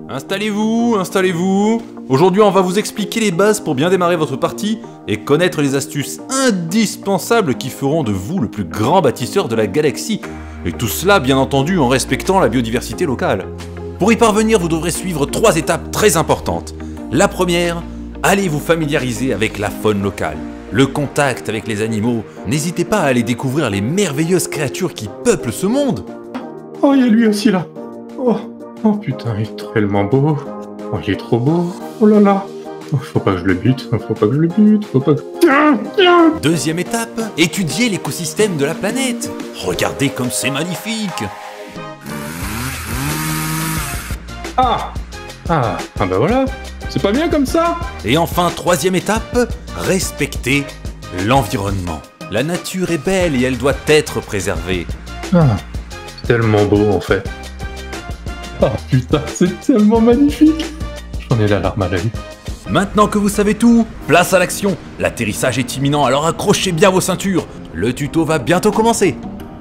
Installez-vous, installez-vous. Aujourd'hui, on va vous expliquer les bases pour bien démarrer votre partie et connaître les astuces indispensables qui feront de vous le plus grand bâtisseur de la galaxie. Et tout cela, bien entendu, en respectant la biodiversité locale. Pour y parvenir, vous devrez suivre 3 étapes très importantes. La première, allez vous familiariser avec la faune locale. Le contact avec les animaux. N'hésitez pas à aller découvrir les merveilleuses créatures qui peuplent ce monde. Oh, il y a lui aussi là. Oh putain, il est tellement beau. Oh, il est trop beau. Oh là là. Oh, faut pas que je le bute. Faut pas que je le bute. Faut pas que... Tiens. Deuxième étape, étudier l'écosystème de la planète. Regardez comme c'est magnifique. Ah bah voilà. C'est pas bien comme ça. Et enfin, troisième étape, respecter l'environnement. La nature est belle et elle doit être préservée. Ah, c'est tellement beau en fait. Oh putain, c'est tellement magnifique. J'en ai la larme à l'œil. Maintenant que vous savez tout, place à l'action. L'atterrissage est imminent, alors accrochez bien vos ceintures. Le tuto va bientôt commencer.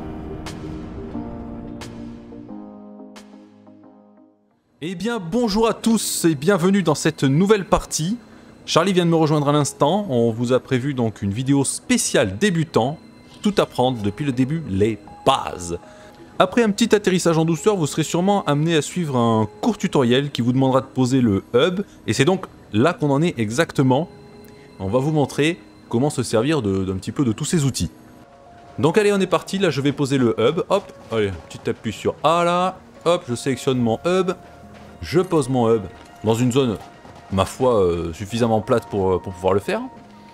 Eh bien, bonjour à tous et bienvenue dans cette nouvelle partie. Charlie vient de me rejoindre à l'instant. On vous a prévu donc une vidéo spéciale débutant. Tout apprendre depuis le début, les bases. Après un petit atterrissage en douceur, vous serez sûrement amené à suivre un court tutoriel qui vous demandera de poser le hub. Et c'est donc là qu'on en est exactement. On va vous montrer comment se servir d'un petit peu de tous ces outils. Donc allez, on est parti. Là, je vais poser le hub. Hop, allez, petit appui sur A là. Hop, je sélectionne mon hub. Je pose mon hub dans une zone, ma foi, suffisamment plate pour pouvoir le faire.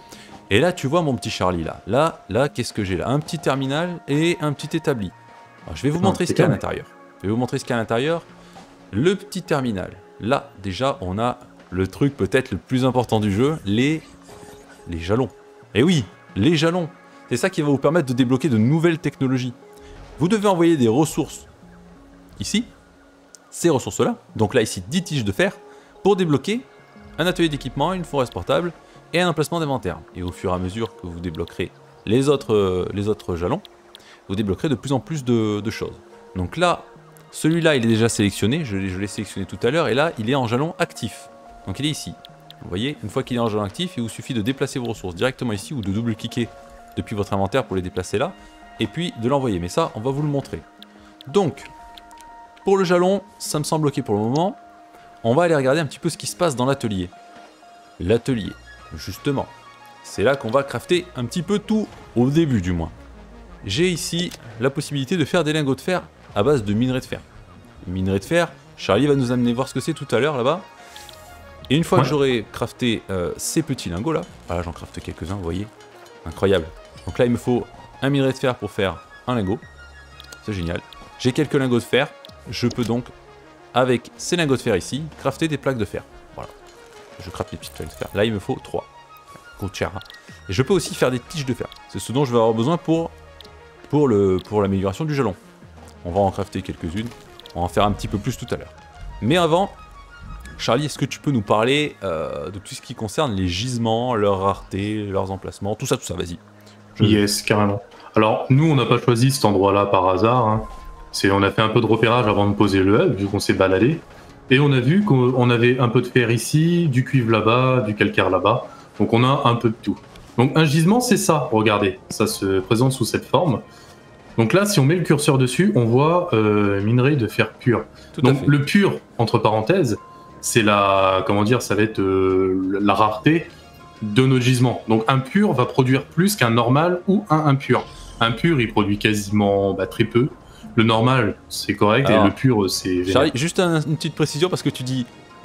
Et là, tu vois mon petit Charlie là. Là, qu'est-ce que j'ai là? Un petit terminal et un petit établi. Alors, je vais vous montrer ce qu'il y a à l'intérieur. Je vais vous montrer ce qu'il y a à l'intérieur. Le petit terminal. Là, déjà, on a le truc peut-être le plus important du jeu, les jalons. Et oui, les jalons. C'est ça qui va vous permettre de débloquer de nouvelles technologies. Vous devez envoyer des ressources ici. Ces ressources-là, donc là ici 10 tiges de fer, pour débloquer un atelier d'équipement, une forêt portable et un emplacement d'inventaire. Et au fur et à mesure que vous débloquerez les autres jalons, vous débloquerez de plus en plus de choses. Donc là, celui-là il est déjà sélectionné, je l'ai sélectionné tout à l'heure, et là il est en jalon actif. Donc il est ici. Vous voyez, une fois qu'il est en jalon actif, il vous suffit de déplacer vos ressources directement ici ou de double-cliquer depuis votre inventaire pour les déplacer là, et puis de l'envoyer. Mais ça, on va vous le montrer. Donc, pour le jalon, ça me semble ok pour le moment. On va aller regarder un petit peu ce qui se passe dans l'atelier. L'atelier, justement. C'est là qu'on va crafter un petit peu tout, au début du moins. J'ai ici la possibilité de faire des lingots de fer à base de minerai de fer. Minerai de fer, Charlie va nous amener voir ce que c'est tout à l'heure là-bas. Et une fois que j'aurai crafté ces petits lingots là, voilà, j'en crafte quelques-uns, vous voyez. Incroyable. Donc là, il me faut un minerai de fer pour faire un lingot. C'est génial. J'ai quelques lingots de fer. Je peux donc, avec ces lingots de fer ici, crafter des plaques de fer. Voilà. Je crafte des petites plaques de fer. Là, il me faut 3. Coûte cher. Hein. Et je peux aussi faire des tiges de fer. C'est ce dont je vais avoir besoin pour l'amélioration du jalon. On va en crafter quelques-unes. On va en faire un petit peu plus tout à l'heure. Mais avant, Charlie, est-ce que tu peux nous parler de tout ce qui concerne les gisements, leur rareté, leurs emplacements, tout ça, vas-y. Yes, carrément. Alors, nous, on n'a pas choisi cet endroit-là par hasard. Hein. On a fait un peu de repérage avant de poser le hub, vu qu'on s'est baladé. Et on a vu qu'on avait un peu de fer ici, du cuivre là-bas, du calcaire là-bas. Donc on a un peu de tout. Donc un gisement, c'est ça, regardez. Ça se présente sous cette forme. Donc là, si on met le curseur dessus, on voit minerai de fer pur. Donc le pur, entre parenthèses, c'est la... Comment dire, ça va être la rareté de notre gisement. Donc un pur va produire plus qu'un normal ou un impur. Un pur, il produit quasiment très peu. Le normal, c'est correct, alors, et le pur, c'est... Charlie, juste une petite précision, parce que tu dis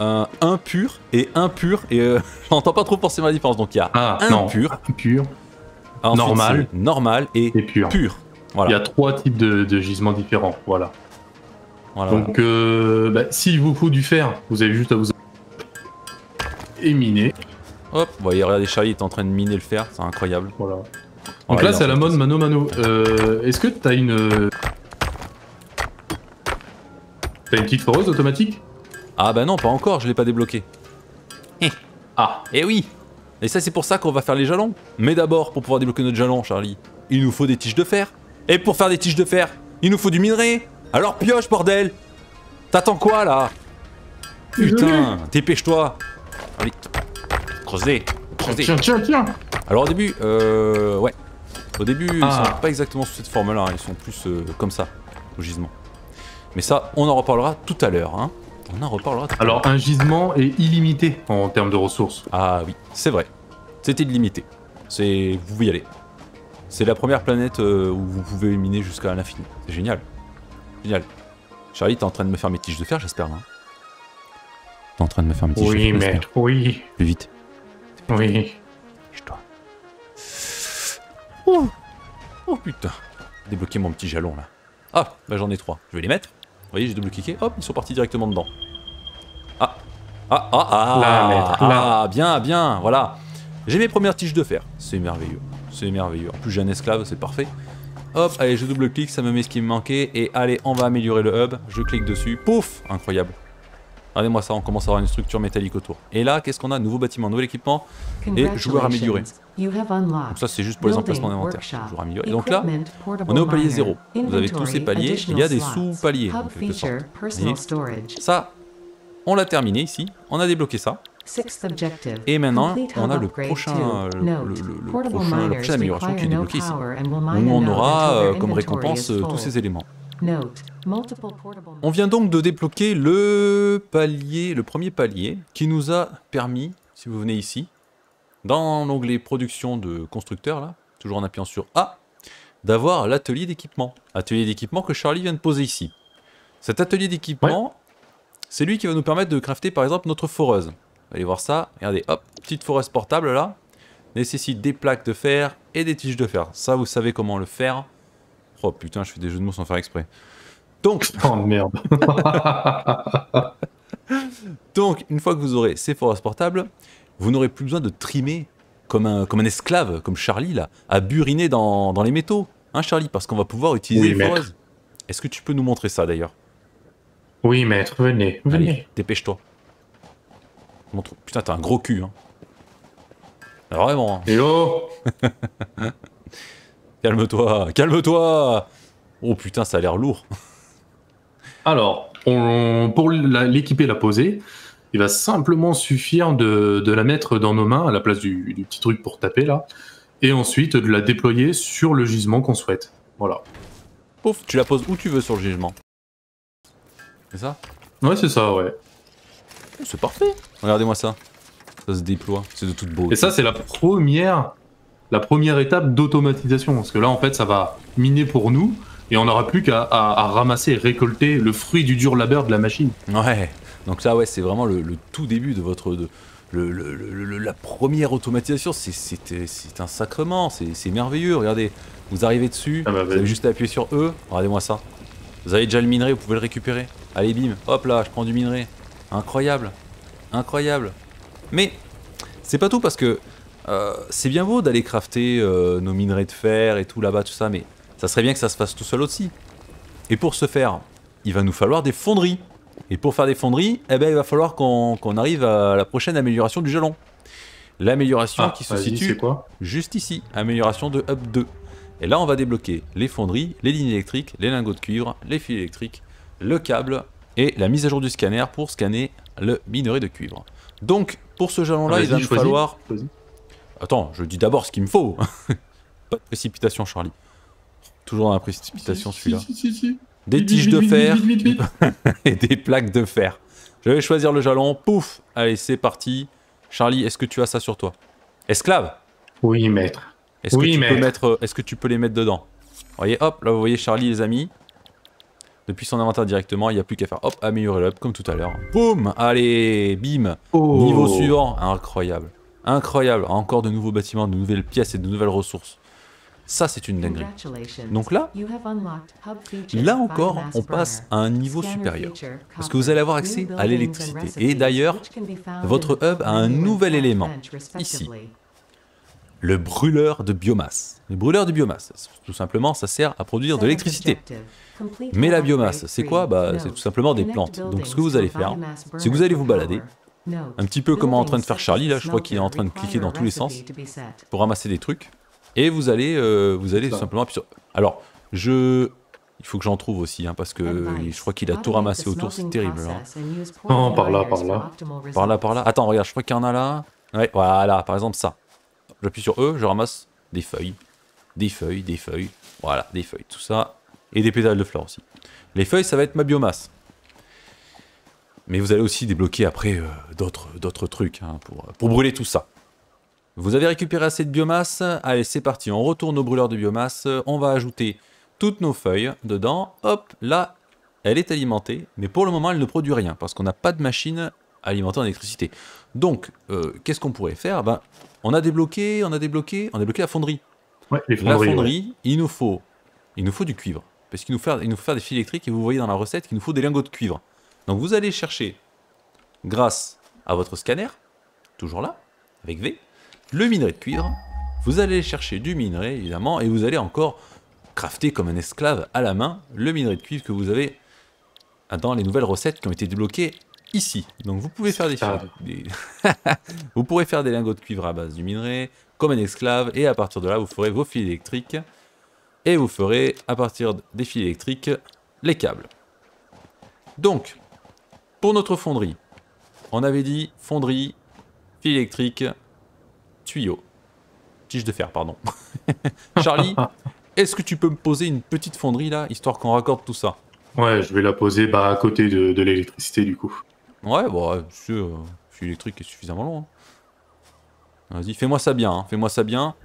impur, et j'entends pas trop forcément la différence. Donc il y a impur, normal, normal et pur. Voilà. Il y a 3 types de gisements différents, voilà. Donc, s'il vous faut du fer, vous avez juste à vous... et miner. Hop, vous voyez, regardez, Charlie est en train de miner le fer, c'est incroyable. Voilà. Donc là, c'est à la mode mano-mano. Est-ce que t'as une... T'as une petite foreuse automatique? Ah bah non, pas encore, je l'ai pas débloqué. Et oui. Et ça, c'est pour ça qu'on va faire les jalons. Mais d'abord, pour pouvoir débloquer notre jalon, Charlie, il nous faut des tiges de fer. Et pour faire des tiges de fer, il nous faut du minerai. Alors pioche, bordel. T'attends quoi, là? putain, dépêche-toi. Allez, creusez. Tiens. Alors au début, ouais. Au début, ils sont pas exactement sous cette forme-là, ils sont plus comme ça, au gisement. Mais ça, on en reparlera tout à l'heure, hein. On en reparlera tout à l'heure. Alors, un gisement est illimité en termes de ressources. Ah oui, c'est vrai. C'était illimité. Vous pouvez y aller. C'est la première planète où vous pouvez miner jusqu'à l'infini. C'est génial. Génial. Charlie, t'es en train de me faire mes tiges de fer, j'espère, là. T'es en train de me faire mes tiges de fer. Oui, maître, oui. Plus vite. Oui. Dépêche-toi. Oh. Oh putain. Débloquer mon petit jalon, là. Ah, bah j'en ai 3. Je vais les mettre. Vous voyez, j'ai double-cliqué. Hop, ils sont partis directement dedans. Ah. Là, maître, là. Ah, bien, voilà. J'ai mes premières tiges de fer. C'est merveilleux. C'est merveilleux. En plus, j'ai un esclave, c'est parfait. Hop, allez, je double-clique, ça me met ce qui me manquait. Et allez, on va améliorer le hub. Je clique dessus. Pouf, incroyable. Regardez-moi ça, on commence à avoir une structure métallique autour. Et là, qu'est-ce qu'on a? Nouveau bâtiment, nouvel équipement et joueur amélioré. Donc ça, c'est juste pour les emplacements d'inventaire. Joueur amélioré. Et donc là, on est au palier 0. Vous avez tous ces paliers. Il y a des sous-paliers, en quelque sorte. Ça, on l'a terminé ici. On a débloqué ça. Et maintenant, on a la prochaine amélioration qui est débloquée ici. Où on aura comme récompense tous ces éléments. On vient donc de débloquer le premier palier, qui nous a permis, si vous venez ici, dans l'onglet production de constructeur, là, toujours en appuyant sur A, d'avoir l'atelier d'équipement. Atelier d'équipement que Charlie vient de poser ici. Cet atelier d'équipement, c'est lui qui va nous permettre de crafter par exemple notre foreuse. Allez voir ça, regardez, hop, petite foreuse portable là, nécessite des plaques de fer et des tiges de fer. Ça, vous savez comment le faire. Oh putain, je fais des jeux de mots sans faire exprès. Donc, oh merde. Donc, une fois que vous aurez ces foreuses portables, vous n'aurez plus besoin de trimer comme un esclave, comme Charlie là, à buriner dans les métaux. Hein Charlie, parce qu'on va pouvoir utiliser les foreuses. Est-ce que tu peux nous montrer ça d'ailleurs? Oui maître, venez. Allez, dépêche-toi. Putain, t'as un gros cul, hein. Alors vraiment. Hello. Calme-toi, calme-toi. Oh putain, ça a l'air lourd. Alors, pour l'équiper, la poser, il va simplement suffire de la mettre dans nos mains à la place du petit truc pour taper là, et ensuite de la déployer sur le gisement qu'on souhaite. Voilà. Pouf, tu la poses où tu veux sur le gisement. C'est ça? Ouais, c'est ça, ouais. Oh, c'est parfait. Regardez-moi ça. Ça se déploie, c'est de toute beauté. Et ça, c'est la première étape d'automatisation, parce que là, en fait, ça va miner pour nous, et on n'aura plus qu'à ramasser et récolter le fruit du dur labeur de la machine. Ouais, donc là, ouais, c'est vraiment le tout début de votre... la première automatisation, c'est un sacrement, c'est merveilleux. Regardez, vous arrivez dessus, vous avez juste à appuyer sur E, regardez-moi ça. Vous avez déjà le minerai, vous pouvez le récupérer. Allez, bim, hop là, je prends du minerai. Incroyable, incroyable. Mais c'est pas tout parce que c'est bien beau d'aller crafter nos minerais de fer et tout là-bas, tout ça, mais ça serait bien que ça se fasse tout seul aussi. Et pour ce faire, il va nous falloir des fonderies. Et pour faire des fonderies, eh ben, il va falloir qu'on arrive à la prochaine amélioration du jalon. L'amélioration qui se situe juste ici, amélioration de Hub 2. Et là, on va débloquer les fonderies, les lignes électriques, les lingots de cuivre, les fils électriques, le câble et la mise à jour du scanner pour scanner le minerai de cuivre. Donc, pour ce jalon-là, il va nous falloir... Attends, je dis d'abord ce qu'il me faut. Pas de précipitation, Charlie. Toujours dans la précipitation, celui-là. Des tiges de fer et des plaques de fer. Je vais choisir le jalon. Pouf. Allez, c'est parti. Charlie, est-ce que tu as ça sur toi? Esclave? Oui, maître. Est-ce que tu peux les mettre dedans? Vous voyez, hop, là vous voyez Charlie les amis. Depuis son inventaire directement, il n'y a plus qu'à faire. Hop, améliorer l'hub comme tout à l'heure. Boum. Allez, bim. Niveau suivant. Incroyable. Incroyable. Encore de nouveaux bâtiments, de nouvelles pièces et de nouvelles ressources. Ça, c'est une dinguerie. Donc là encore, on passe à un niveau supérieur. Parce que vous allez avoir accès à l'électricité. Et d'ailleurs, votre hub a un nouvel élément, ici. Le brûleur de biomasse. Le brûleur de biomasse, tout simplement, ça sert à produire de l'électricité. Mais la biomasse, c'est quoi? Bah, c'est tout simplement des plantes. Donc ce que vous allez faire, c'est que vous allez vous balader, un petit peu comme en train de faire Charlie, là, je crois qu'il est en train de cliquer dans tous les sens, pour ramasser des trucs. Et vous allez tout simplement appuyer sur... Alors, il Il faut que j'en trouve aussi, hein, parce que je crois qu'il a tout ramassé autour, c'est terrible. Hein. Oh, par là, par là. Par là, par là. Attends, regarde, je crois qu'il y en a là. Ouais, voilà, par exemple ça. J'appuie sur E, je ramasse des feuilles. Des feuilles, des feuilles. Voilà, des feuilles, tout ça. Et des pétales de fleurs aussi. Les feuilles, ça va être ma biomasse. Mais vous allez aussi débloquer après d'autres trucs hein, pour brûler tout ça. Vous avez récupéré assez de biomasse. Allez, c'est parti, on retourne au brûleur de biomasse. On va ajouter toutes nos feuilles dedans. Hop, là, elle est alimentée. Mais pour le moment, elle ne produit rien parce qu'on n'a pas de machine alimentée en électricité. Donc, qu'est-ce qu'on pourrait faire? Ben, on a débloqué la fonderie. Ouais, les fonderies. La fonderie, ouais. il nous faut du cuivre. Parce qu'il nous faut faire des fils électriques et vous voyez dans la recette qu'il nous faut des lingots de cuivre. Donc vous allez chercher, grâce à votre scanner, toujours là, avec V, le minerai de cuivre. Vous allez chercher du minerai, évidemment, et vous allez encore crafter comme un esclave à la main le minerai de cuivre que vous avez dans les nouvelles recettes qui ont été débloquées ici. Donc vous pouvez faire vous pourrez faire des lingots de cuivre à base du minerai, comme un esclave, et à partir de là, vous ferez vos fils électriques, et vous ferez, à partir des fils électriques, les câbles. Donc, pour notre fonderie, on avait dit fonderie, fil électrique, tuyau. Tige de fer, pardon. Charlie, est-ce que tu peux me poser une petite fonderie là, histoire qu'on raccorde tout ça? Ouais, je vais la poser à côté de l'électricité du coup. Ouais, bon, monsieur, fil électrique est suffisamment long. Hein. Vas-y, fais-moi ça bien, hein, fais-moi ça bien.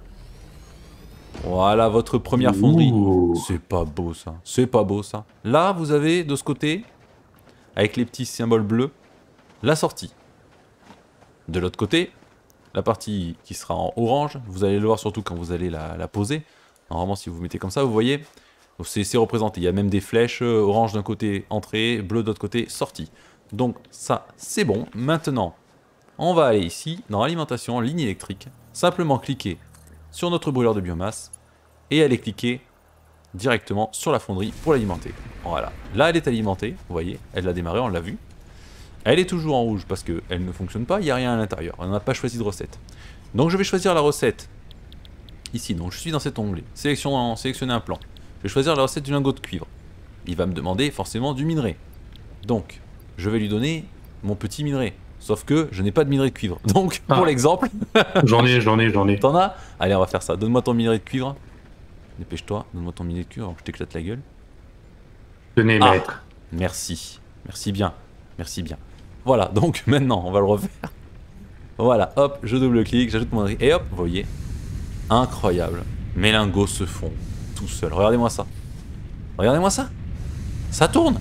Voilà votre première fonderie. C'est pas beau ça, c'est pas beau ça. Là, vous avez de ce côté, avec les petits symboles bleus, la sortie. De l'autre côté, la partie qui sera en orange, vous allez le voir surtout quand vous allez la poser. Normalement, si vous mettez comme ça, vous voyez, c'est représenté. Il y a même des flèches, orange d'un côté, entrée, bleu de l'autre côté, sortie. Donc ça, c'est bon. Maintenant, on va aller ici, dans alimentation, ligne électrique. Simplement cliquer sur notre brûleur de biomasse et aller cliquer directement sur la fonderie pour l'alimenter. Voilà, là elle est alimentée, vous voyez, elle a démarré, on l'a vu. Elle est toujours en rouge parce qu'elle ne fonctionne pas, il n'y a rien à l'intérieur, on n'a pas choisi de recette. Donc je vais choisir la recette, ici, donc je suis dans cet onglet, sélectionner un plan. Je vais choisir la recette du lingot de cuivre. Il va me demander forcément du minerai. Donc, je vais lui donner mon petit minerai. Sauf que je n'ai pas de minerai de cuivre. Donc, pour l'exemple... J'en ai. T'en as? Allez, on va faire ça. Donne-moi ton minerai de cuivre. Dépêche-toi, donne-moi ton minerai de cuivre, je t'éclate la gueule. Tenez, maître. Merci. Merci bien. Merci bien. Voilà, donc maintenant, on va le refaire. Voilà, hop, je double-clique, j'ajoute mon minerai. Et hop, vous voyez. Incroyable. Mes lingots se font tout seuls. Regardez-moi ça. Regardez-moi ça. Ça tourne.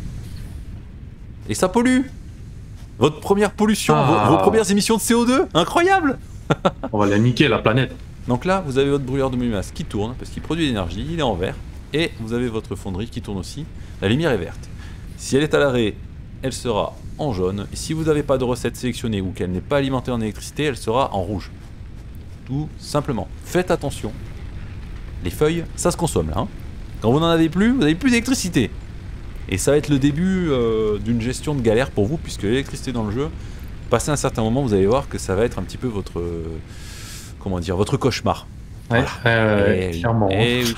Et ça pollue. Votre première pollution, vos premières émissions de CO2. Incroyable. On va la niquer, la planète. Donc là, vous avez votre brûleur de biomasse qui tourne, parce qu'il produit de l'énergie, il est en vert. Et vous avez votre fonderie qui tourne aussi. La lumière est verte. Si elle est à l'arrêt, elle sera en jaune. Et si vous n'avez pas de recette sélectionnée ou qu'elle n'est pas alimentée en électricité, elle sera en rouge. Tout simplement. Faites attention. Les feuilles, ça se consomme là. Hein. Quand vous n'en avez plus, vous n'avez plus d'électricité. Et ça va être le début d'une gestion de galère pour vous, puisque l'électricité dans le jeu, passé un certain moment, vous allez voir que ça va être un petit peu votre... comment dire, votre cauchemar. Ouais, voilà. clairement. Oui,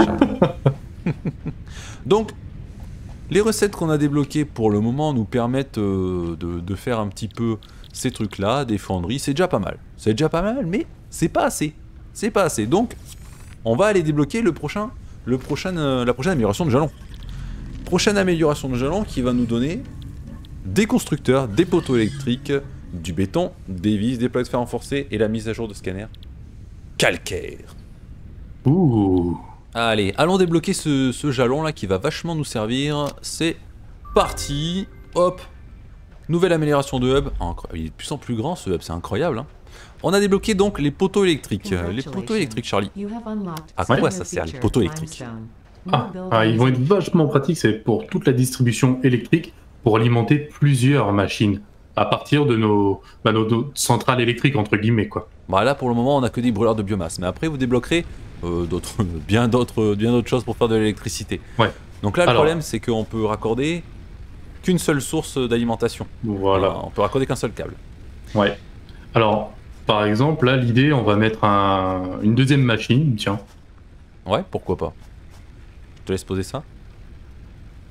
donc, les recettes qu'on a débloquées pour le moment nous permettent de faire un petit peu ces trucs-là, des fonderies, c'est déjà pas mal. C'est déjà pas mal, mais c'est pas assez. C'est pas assez. Donc, on va aller débloquer la prochaine amélioration de jalon. Prochaine amélioration de jalon qui va nous donner des constructeurs, des poteaux électriques, du béton, des vis, des plaques de fer renforcées et la mise à jour de scanner calcaire. Ouh. Allez, allons débloquer ce jalon là qui va vachement nous servir. C'est parti. Hop. Nouvelle amélioration de hub. Il est de plus en plus grand ce hub, c'est incroyable. Hein. On a débloqué donc les poteaux électriques. Les poteaux électriques, Charlie. À quoi ça sert les poteaux électriques? Ils vont être vachement pratiques, c'est pour toute la distribution électrique, pour alimenter plusieurs machines à partir de nos centrales électriques entre guillemets quoi. Bah là pour le moment on a que des brûleurs de biomasse, mais après vous débloquerez bien d'autres choses pour faire de l'électricité. Ouais. Donc là le problème c'est qu'on peut raccorder qu'une seule source d'alimentation. Voilà. On peut raccorder qu'un seul câble. Ouais. Alors par exemple là l'idée on va mettre une deuxième machine, tiens. Ouais, pourquoi pas. Je te laisse poser ça.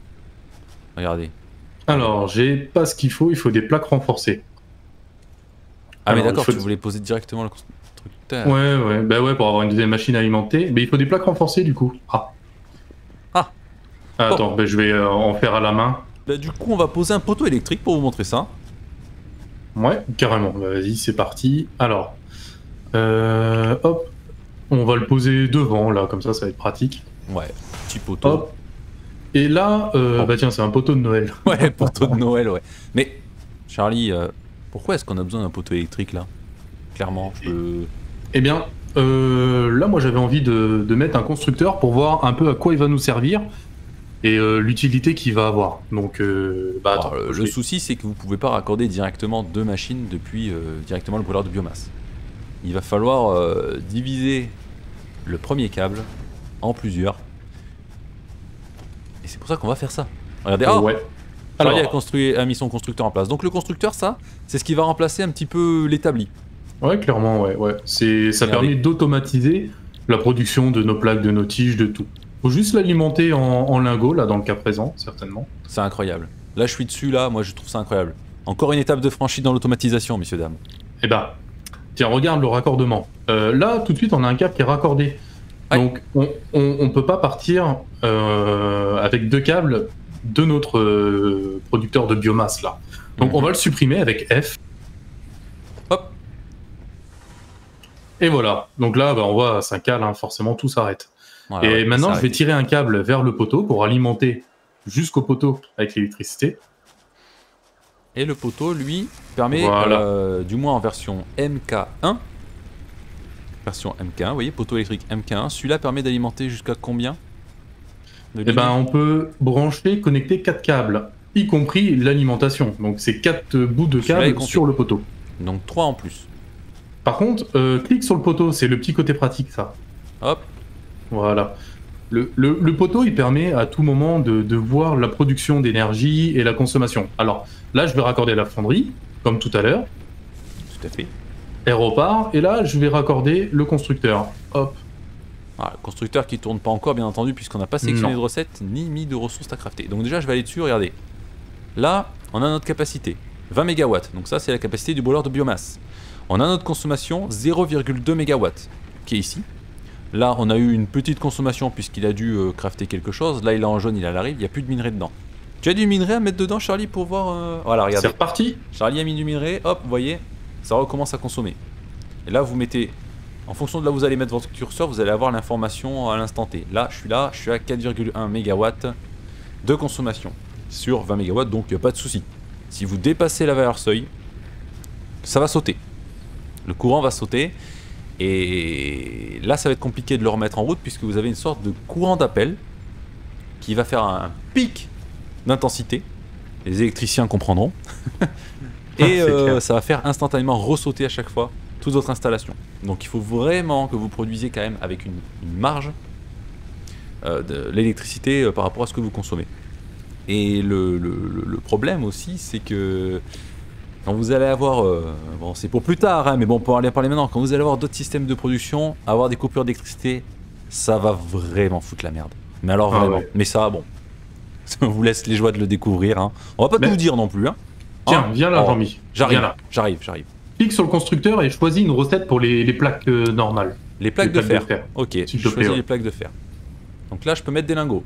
Regardez. Alors, j'ai pas ce qu'il faut des plaques renforcées. Ah mais Alors, d'accord, il faut- tu voulais poser directement le constructeur. Ouais, pour avoir une deuxième machine alimentée. Mais il faut des plaques renforcées du coup. Ah. Ah. Attends, je vais en faire à la main. Bah, du coup, on va poser un poteau électrique pour vous montrer ça. Ouais, carrément. Bah, vas-y, c'est parti. Alors, hop, on va le poser devant là, comme ça va être pratique. Ouais, petit poteau. Hop. Et là, bah tiens, c'est un poteau de Noël. Ouais, poteau de Noël, ouais. Mais, Charlie, pourquoi est-ce qu'on a besoin d'un poteau électrique là? Clairement, je peux... Eh bien, là, moi, j'avais envie de mettre un constructeur pour voir un peu à quoi il va nous servir et l'utilité qu'il va avoir. Donc, bah attends. Alors, le souci, c'est que vous pouvez pas raccorder directement deux machines depuis directement le brûleur de biomasse. Il va falloir diviser le premier câble en plusieurs. Et c'est pour ça qu'on va faire ça. Regardez, oh, Ouais. Charlie Alors, a mis son constructeur en place. Donc le constructeur, ça, c'est ce qui va remplacer un petit peu l'établi. ouais, clairement, ouais. Ça Regardez. permet d'automatiser la production de nos plaques, de nos tiges, de tout. Faut juste l'alimenter en lingots, là, dans le cas présent, certainement. C'est incroyable. Là, je suis dessus, là, moi je trouve ça incroyable. Encore une étape de franchie dans l'automatisation, messieurs, dames. Eh ben, tiens, regarde le raccordement. Là, tout de suite, on a un câble qui est raccordé. Ouais. Donc, on peut pas partir avec deux câbles de notre producteur de biomasse, là. Donc, on va le supprimer avec F. Hop. Et voilà. Donc là, bah, on voit, ça cale, hein, forcément, tout s'arrête. Voilà, Et ouais, maintenant, ça je vais arrête. tirer un câble vers le poteau pour alimenter jusqu'au poteau avec l'électricité. Et le poteau, lui, permet, Voilà. du moins en version MK1, version MK1, vous voyez, poteau électrique MK1, celui-là permet d'alimenter jusqu'à combien de Eh ben, lignes? on peut brancher, connecter 4 câbles, y compris l'alimentation. Donc, c'est 4 bouts de Celui-là est câbles compté. sur le poteau. Donc 3 en plus. Par contre, clique sur le poteau, c'est le petit côté pratique, ça. Hop, Voilà. Le poteau, il permet à tout moment de voir la production d'énergie et la consommation. Alors, là, je vais raccorder la fonderie, comme tout à l'heure. tout à fait. Elle repart, et là, je vais raccorder le constructeur. Hop. Voilà, le constructeur qui tourne pas encore, bien entendu, puisqu'on n'a pas sélectionné Non. de recettes ni mis de ressources à crafter. Donc déjà, je vais aller dessus, regardez. Là, on a notre capacité, 20 MW. Donc ça, c'est la capacité du brûleur de biomasse. On a notre consommation, 0,2 MW, qui est ici. Là, on a eu une petite consommation puisqu'il a dû crafter quelque chose. Là, il est en jaune, il a la rive, il n'y a plus de minerai dedans. Tu as du minerai à mettre dedans, Charlie, pour voir... Voilà, C'est regardez. reparti. Charlie a mis du minerai, hop, vous voyez, ça recommence à consommer. Et là, vous mettez, en fonction de là où vous allez mettre votre curseur, vous allez avoir l'information à l'instant T. Là, je suis à 4,1 MW de consommation sur 20 MW, donc il n'y a pas de souci. Si vous dépassez la valeur seuil, ça va sauter. Le courant va sauter. Et là, ça va être compliqué de le remettre en route puisque vous avez une sorte de courant d'appel qui va faire un pic d'intensité. Les électriciens comprendront. Et C'est clair. ça va faire instantanément ressauter à chaque fois toute votre installation. Donc il faut vraiment que vous produisiez quand même avec une marge de l'électricité par rapport à ce que vous consommez. Et le problème aussi, c'est que quand vous allez avoir, bon c'est pour plus tard, hein, mais bon pour aller parler maintenant, quand vous allez avoir d'autres systèmes de production, avoir des coupures d'électricité, ça va vraiment foutre la merde. Mais alors Ah vraiment. ouais. Mais ça, bon, on vous laisse les joies de le découvrir. Hein. On va pas Mais- tout vous dire non plus. Hein. Tiens, Hein viens là, Oh, Jean-Mi. J'arrive, Viens là. j'arrive. Clique sur le constructeur et choisis une recette pour les plaques normales. Les plaques de fer. Ok, S'il te je plaît, choisis ouais. les plaques de fer. Donc là, je peux mettre des lingots.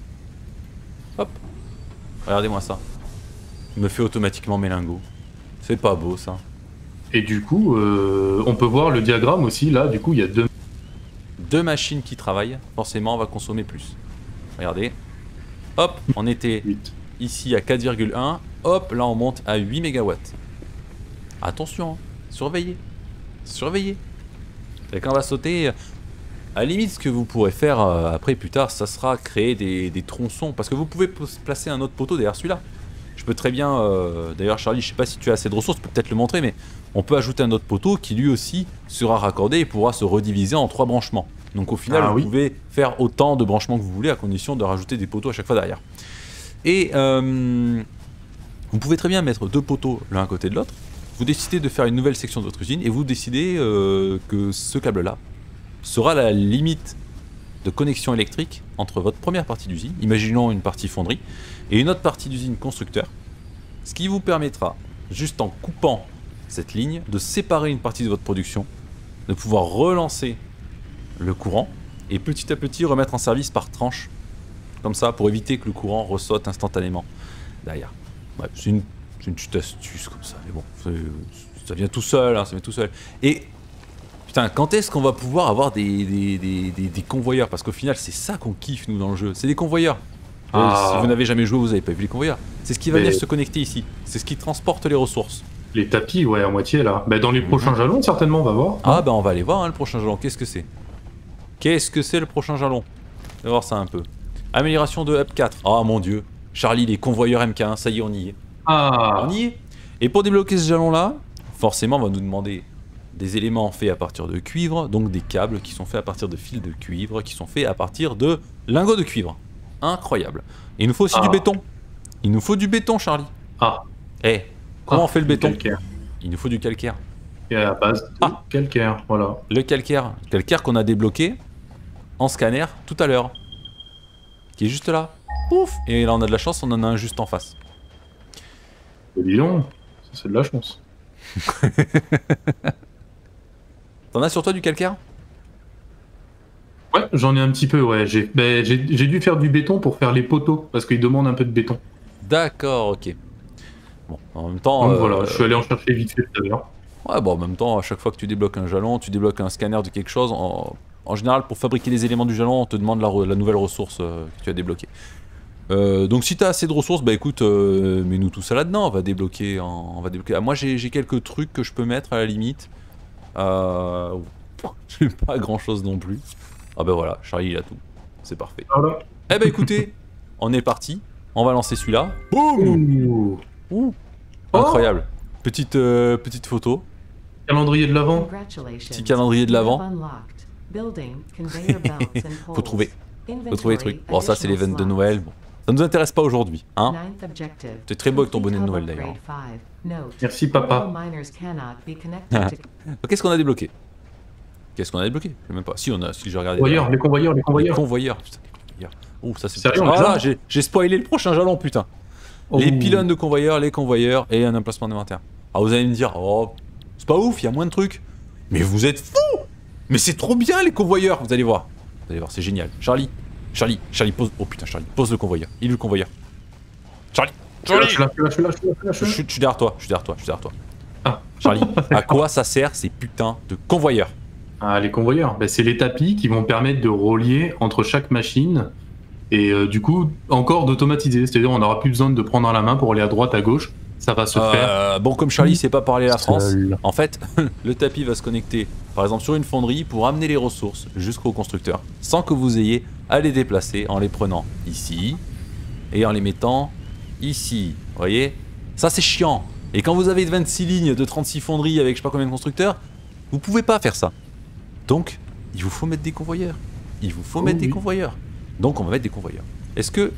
Hop. Regardez-moi ça. Il me fait automatiquement mes lingots. C'est pas beau ça. Et du coup, on peut voir le diagramme aussi. Là, du coup, il y a Deux machines qui travaillent, forcément, on va consommer plus. Regardez. Hop, on était 8. ici à 4,1. Hop, là, on monte à 8 MW. Attention, hein. Surveillez. Surveillez. Et quand on va sauter, à la limite, ce que vous pourrez faire après, plus tard, ça sera créer des tronçons. Parce que vous pouvez placer un autre poteau derrière celui-là. Je peux très bien... D'ailleurs, Charlie, je sais pas si tu as assez de ressources, tu peux peut-être le montrer, mais on peut ajouter un autre poteau qui lui aussi sera raccordé et pourra se rediviser en 3 branchements. Donc au final, Ah vous oui. pouvez faire autant de branchements que vous voulez à condition de rajouter des poteaux à chaque fois derrière. Et vous pouvez très bien mettre 2 poteaux l'un à côté de l'autre. Vous décidez de faire une nouvelle section de votre usine et vous décidez que ce câble-là sera la limite de connexion électrique entre votre première partie d'usine, imaginons une partie fonderie, et une autre partie d'usine constructeur, ce qui vous permettra, juste en coupant cette ligne, de séparer une partie de votre production, de pouvoir relancer le courant, et petit à petit remettre en service par tranche, comme ça, pour éviter que le courant ressaute instantanément derrière. Ouais, c'est une petite astuce comme ça, mais bon, ça vient tout seul, hein, ça vient tout seul. Et putain, quand est-ce qu'on va pouvoir avoir des convoyeurs? Parce qu'au final, c'est ça qu'on kiffe, nous, dans le jeu. C'est des convoyeurs. Si vous n'avez jamais joué, vous n'avez pas vu les convoyeurs. C'est ce qui va venir se connecter ici. C'est ce qui transporte les ressources. Les tapis, ouais, à moitié, là. Bah, dans les prochains jalons, certainement, on va voir. Ah, bah, on va aller voir, hein, le prochain jalon. Qu'est-ce que c'est? Qu'est-ce que c'est, le prochain jalon? On va voir ça un peu. Amélioration de Hub 4. Oh, mon Dieu. Charlie, les convoyeurs MK1, ça y est, on y est. Ah. On y est. Et pour débloquer ce jalon-là, forcément, on va nous demander des éléments faits à partir de cuivre, donc des câbles qui sont faits à partir de fils de cuivre, qui sont faits à partir de lingots de cuivre. Incroyable. Et il nous faut aussi du béton. Il nous faut du béton, Charlie. Ah. Eh, comment on fait le béton? Calcaire. Il nous faut du calcaire. Et à la base, calcaire, voilà. Le calcaire. Calcaire qu'on a débloqué en scanner tout à l'heure. Qui est juste là. Ouf. Et là, on a de la chance, on en a un juste en face. Dis donc, ça c'est de la chance. T'en as sur toi du calcaire? Ouais, j'en ai un petit peu, ouais. J'ai dû faire du béton pour faire les poteaux, parce qu'ils demandent un peu de béton. D'accord, ok. Bon, en même temps... Donc voilà, je suis allé en chercher vite fait tout à l'heure. Ouais, bon, en même temps, à chaque fois que tu débloques un jalon, tu débloques un scanner de quelque chose, en général, pour fabriquer les éléments du jalon, on te demande la nouvelle ressource que tu as débloquée. Donc si t'as assez de ressources, bah écoute, mets-nous tout ça là-dedans, on va débloquer... Ah, moi, j'ai quelques trucs que je peux mettre à la limite. J'ai pas grand-chose non plus. Ah bah voilà, Charlie il a tout. C'est parfait. Voilà. Eh bah écoutez, on est parti. On va lancer celui-là. Boum. Ouh. Incroyable. Petite photo. Calendrier de l'avant. Petit calendrier de l'avant. Faut trouver les trucs. Bon, ça c'est l'event de Noël. Bon. Ça nous intéresse pas aujourd'hui, hein. C'est très beau avec ton bonnet de Noël d'ailleurs. Merci papa. Qu'est-ce qu'on a débloqué? Qu'est-ce qu'on a débloqué? Je sais même pas. Si on a, si j'ai regardé. Les convoyeurs. Les convoyeurs, putain, les convoyeurs. Oh, ça c'est sérieux. Ah là, j'ai spoilé le prochain jalon, putain. Oh. Les pylônes de convoyeurs, les convoyeurs et un emplacement d'inventaire. Ah, vous allez me dire, oh, c'est pas ouf, il y a moins de trucs. Mais vous êtes fous! Mais c'est trop bien les convoyeurs, vous allez voir. Vous allez voir, c'est génial. Charlie, pose. Oh putain, Charlie, pose le convoyeur. Il est le convoyeur. Charlie! Je suis là. Je suis derrière toi. Ah. Charlie, à quoi ça sert ces putains de convoyeurs? Ah, les convoyeurs, bah, c'est les tapis qui vont permettre de relier entre chaque machine et du coup encore d'automatiser. C'est-à-dire on n'aura plus besoin de prendre à la main pour aller à droite, à gauche. Ça va se faire. Bon, comme Charlie sait pas parler la France, Seul. en fait, le tapis va se connecter par exemple sur une fonderie pour amener les ressources jusqu'au constructeur sans que vous ayez à les déplacer en les prenant ici et en les mettant ici. Vous voyez? Ça c'est chiant. Et quand vous avez 26 lignes de 36 fonderies avec je sais pas combien de constructeurs, vous pouvez pas faire ça. Donc, il vous faut mettre des convoyeurs. Convoyeurs. Donc, on va mettre des convoyeurs. Est-ce que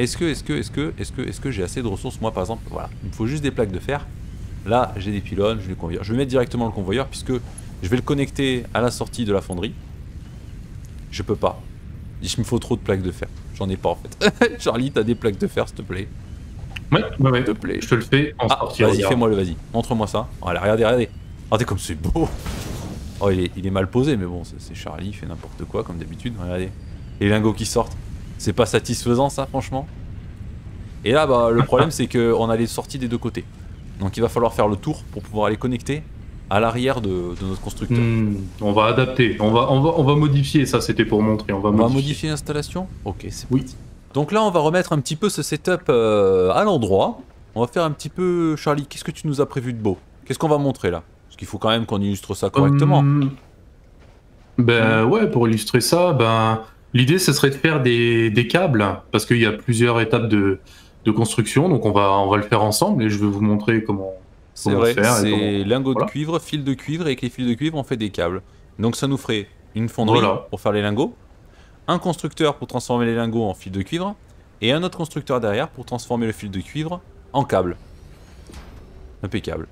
j'ai assez de ressources? Moi, par exemple, voilà. Il me faut juste des plaques de fer. Là, j'ai des pylônes, j'ai des convoyeurs. Je vais mettre directement le convoyeur puisque je vais le connecter à la sortie de la fonderie. Je peux pas. Il me faut trop de plaques de fer. J'en ai pas, en fait. Charlie, t'as des plaques de fer, s'il te plaît? Ouais. S'il te plaît. Je te le fais en sortie. Vas-y, fais-moi le, vas-y. Montre-moi ça. Voilà, regardez. Regardez comme c'est beau. Oh, il est mal posé, mais bon, c'est Charlie, il fait n'importe quoi, comme d'habitude. Regardez. Les lingots qui sortent. C'est pas satisfaisant, ça, franchement. Et là, bah, le problème, c'est qu'on a les sorties des deux côtés. Donc, il va falloir faire le tour pour pouvoir les connecter à l'arrière de notre constructeur. On va adapter. On va modifier, ça, c'était pour montrer. On va modifier l'installation? Ok, c'est parti. Donc là, on va remettre un petit peu ce setup à l'endroit. On va faire un petit peu... Charlie, qu'est-ce que tu nous as prévu de beau? Qu'est-ce qu'on va montrer, là? Parce qu'il faut quand même qu'on illustre ça correctement. Ben ouais, pour illustrer ça, ben l'idée ce serait de faire des câbles, parce qu'il y a plusieurs étapes de construction, donc on va le faire ensemble et je vais vous montrer comment c'est vrai, c'est lingots de cuivre, fil de cuivre, et avec les fils de cuivre on fait des câbles. Donc ça nous ferait une fonderie pour faire les lingots, un constructeur pour transformer les lingots en fil de cuivre, et un autre constructeur derrière pour transformer le fil de cuivre en câble. Impeccable.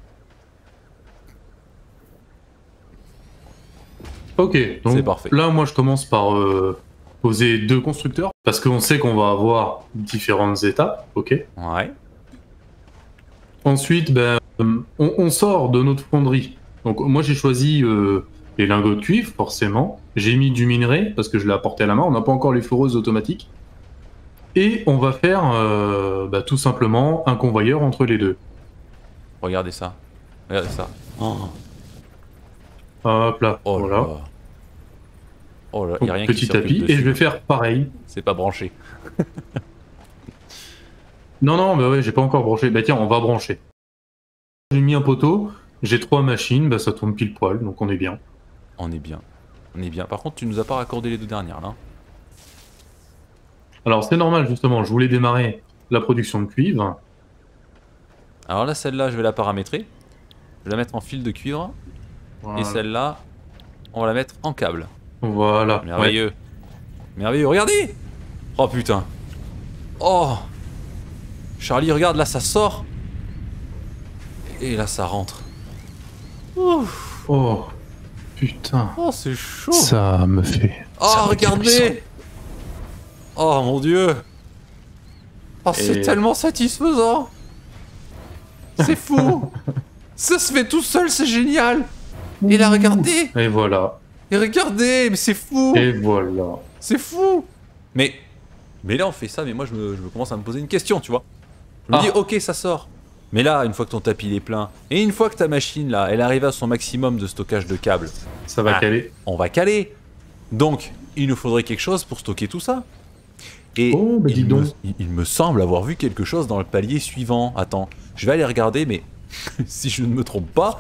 Ok, donc parfait. là moi je commence par poser 2 constructeurs, parce qu'on sait qu'on va avoir différentes étapes, ok. Ouais. Ensuite, ben, on sort de notre fonderie. Donc moi j'ai choisi les lingots de cuivre, forcément. J'ai mis du minerai, parce que je l'ai apporté à la main. On n'a pas encore les foreuses automatiques. Et on va faire bah, tout simplement un convoyeur entre les deux. Regardez ça. Regardez ça. Oh, Hop là, oh voilà. là. Oh là, y a rien qui Petit circule tapis, dessus. et je vais faire pareil. C'est pas branché. Non, non, bah ouais, j'ai pas encore branché. Bah tiens, on va brancher. J'ai mis un poteau, j'ai 3 machines, bah ça tourne pile poil, donc on est bien. On est bien. On est bien. Par contre, tu nous as pas raccordé les 2 dernières là. Alors c'est normal justement, je voulais démarrer la production de cuivre. Alors là, celle-là, je vais la paramétrer. Je vais la mettre en fil de cuivre. Voilà. Et celle-là, on va la mettre en câble. Voilà. Merveilleux. Merveilleux. Regardez. Oh putain. Oh. Charlie, regarde, là, ça sort. Et là, ça rentre. Ouf. Oh, putain. Oh, c'est chaud. Ça me fait... Oh, ça me regardez. frissonne. Oh, mon Dieu. Oh, c'est Et- tellement satisfaisant. C'est fou. Ça se fait tout seul, c'est génial. Et là, regardez. Et voilà. Et regardez, mais c'est fou. Et voilà. C'est fou. Mais là, on fait ça, mais moi, je me commence à me poser une question, tu vois. Je me dis, ok, ça sort. Mais là, une fois que ton tapis il est plein, et une fois que ta machine, là, elle arrive à son maximum de stockage de câbles, Ça va Ah. caler. on va caler. Donc, il nous faudrait quelque chose pour stocker tout ça. Et Oh, bah dis il, donc. il me semble avoir vu quelque chose dans le palier suivant. Attends, je vais aller regarder, mais si je ne me trompe pas...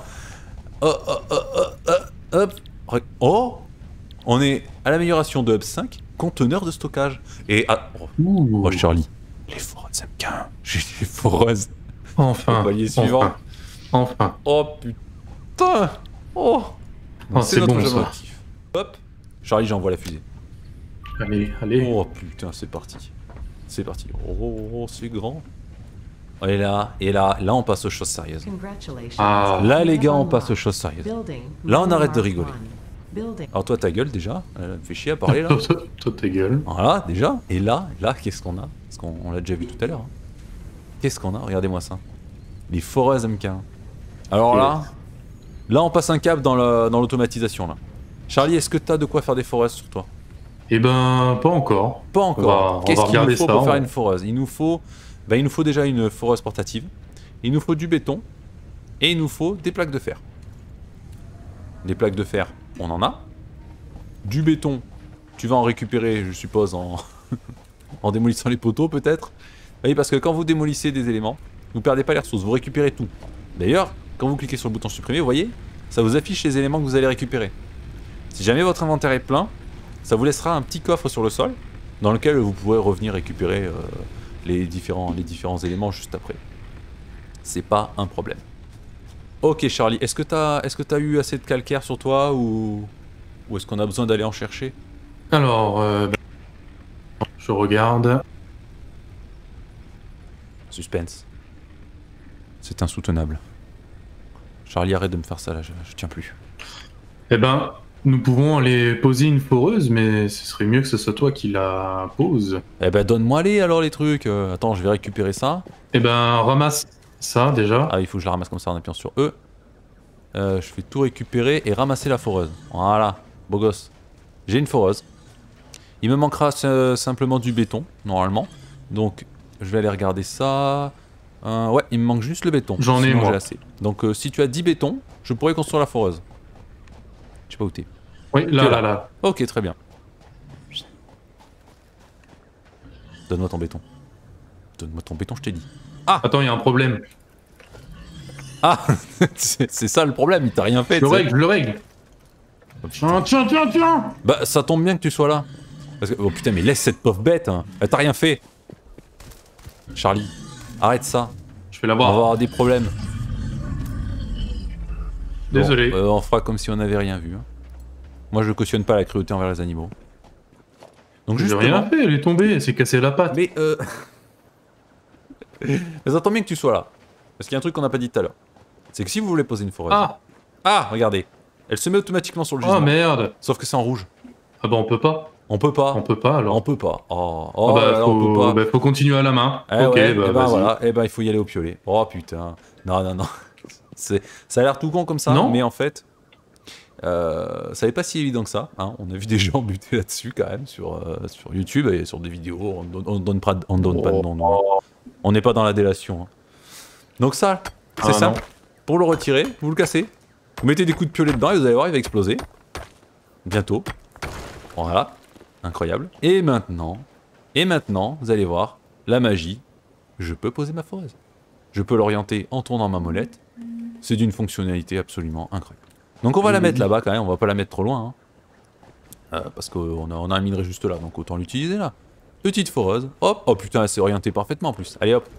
hop. Oh, on est à l'amélioration de Hub 5, conteneur de stockage. Et... Ah, oh Charlie, les foreuses MK1. J'ai les foreuses. Enfin. Au palier suivant. Enfin. Oh putain. Oh. Oh, c'est notre bon, jeu ça. motif. Hop. Charlie, j'envoie la fusée. Allez, allez. Oh putain, c'est parti. C'est parti. Oh, c'est grand. Et là, on passe aux choses sérieuses. Ah. Là, les gars, on passe aux choses sérieuses. Là, on arrête de rigoler. Alors toi, ta gueule, déjà. Elle me fait chier à parler, là. Toi, ta gueule. Voilà, déjà. Et là, qu'est-ce qu'on a? Parce qu'on l'a déjà vu tout à l'heure. Hein. Qu'est-ce qu'on a? Regardez-moi ça. Les foreuses MK1. Alors là, on passe un cap dans l'automatisation, là. Charlie, est-ce que t'as de quoi faire des foreuses sur toi? Eh ben, pas encore. Pas encore. On Qu'est-ce va qu'il nous regarder faut ça, pour faire on- une foreuse? Il nous faut déjà une foreuse portative. Il nous faut du béton. Et il nous faut des plaques de fer. Les plaques de fer, on en a. Du béton, tu vas en récupérer, je suppose, en, en démolissant les poteaux peut-être. Oui, parce que quand vous démolissez des éléments, vous perdez pas les ressources, vous récupérez tout. D'ailleurs, quand vous cliquez sur le bouton supprimer, vous voyez, ça vous affiche les éléments que vous allez récupérer. Si jamais votre inventaire est plein, ça vous laissera un petit coffre sur le sol dans lequel vous pourrez revenir récupérer les différents éléments juste après. C'est pas un problème. Ok Charlie, est-ce que t'as eu assez de calcaire sur toi ou est-ce qu'on a besoin d'aller en chercher? Alors, je regarde. Suspense. C'est insoutenable. Charlie, arrête de me faire ça là, je tiens plus. Eh ben, nous pouvons aller poser une foreuse, mais ce serait mieux que ce soit toi qui la pose. Eh ben donne-moi les alors les trucs. Attends, je vais récupérer ça. Eh ben, ramasse ça déjà. Ah, il faut que je la ramasse comme ça en appuyant sur E. Je vais tout récupérer et ramasser la foreuse. Voilà, beau gosse. J'ai une foreuse. Il me manquera simplement du béton, normalement. Donc, je vais aller regarder ça. Ouais, il me manque juste le béton. J'en ai, Sinon, moi. j'ai assez. Donc, si tu as 10 bétons, je pourrais construire la foreuse. Je sais pas où t'es. Oui, T'es là, là. Ok, très bien. Donne-moi ton béton. Donne-moi ton béton, je t'ai dit. Attends, il y a un problème. Ah c'est ça le problème, il t'a rien fait. Je le tu sais. règle, je le règle. Oh, putain. Tiens. Bah ça tombe bien que tu sois là. Parce que, oh putain mais laisse cette pauvre bête hein. Elle t'a rien fait. Charlie, arrête ça. Je vais On va l'avoir. avoir des problèmes. Désolé. Bon, on fera comme si on n'avait rien vu. Hein. Moi je cautionne pas la cruauté envers les animaux. Donc J'ai justement... rien fait, elle est tombée, elle s'est cassée la patte. Mais mais ça tombe bien que tu sois là. Parce qu'il y a un truc qu'on n'a pas dit tout à l'heure. C'est que si vous voulez poser une foreuse... Ah, Ah, regardez. Elle se met automatiquement sur le gisement. oh merde. Sauf que c'est en rouge. Ah bah on peut pas. On peut pas. On peut pas alors. On peut pas. Oh, Ah bah, là là, on peut pas. bah, faut continuer à la main. Eh Ok, ouais, bah et ben vas-y. voilà, et ben il faut y aller au piolet. Oh putain. Non, non, non. Ça a l'air tout con comme ça, Non. mais en fait, ça n'est pas si évident que ça. Hein. On a vu des gens buter là-dessus quand même sur YouTube et sur des vidéos. On donne pas, on donne pas de nom. Non. On n'est pas dans la délation. Hein. Donc ça, c'est simple. Non. Pour le retirer, vous le cassez. Vous mettez des coups de piolet dedans et vous allez voir, il va exploser. Bientôt. Voilà. Incroyable. Et maintenant, vous allez voir, la magie, je peux poser ma foreuse. Je peux l'orienter en tournant ma molette. C'est d'une fonctionnalité absolument incroyable. Donc on va la mettre là-bas quand même, on va pas la mettre trop loin. Hein. Parce qu'on a un minerai juste là, donc autant l'utiliser là. Petite foreuse, hop, oh putain, elle s'est orientée parfaitement en plus. Allez hop.